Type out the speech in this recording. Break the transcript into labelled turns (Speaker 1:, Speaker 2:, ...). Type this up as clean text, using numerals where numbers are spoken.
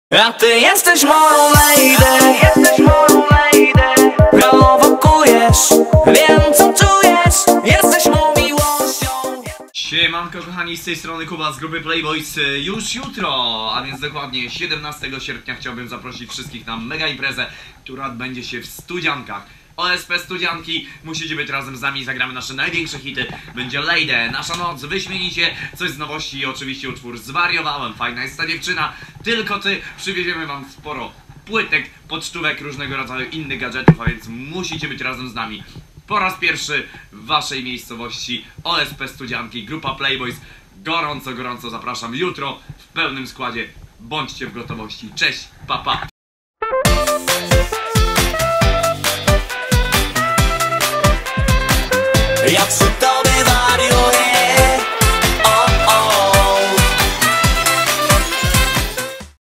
Speaker 1: A ty jesteś moją lady, prowokujesz, wiem co czujesz, jesteś moją miłością.
Speaker 2: Siemanko kochani, z tej strony Kuba z grupy Playboys. Już jutro, a więc dokładnie 17 sierpnia chciałbym zaprosić wszystkich na mega imprezę, która odbędzie się w Studziankach. OSP Studzianki, musicie być razem z nami, zagramy nasze największe hity. Będzie Lady, Nasza Noc, Wyśmienicie, coś z nowości i oczywiście utwór Zwariowałem, Fajna jest ta dziewczyna, Tylko ty. Przywieziemy wam sporo płytek, pocztówek, różnego rodzaju innych gadżetów, a więc musicie być razem z nami. Po raz pierwszy w waszej miejscowości OSP Studzianki, grupa Playboys. Gorąco zapraszam jutro w pełnym składzie. Bądźcie w gotowości. Cześć, pa pa!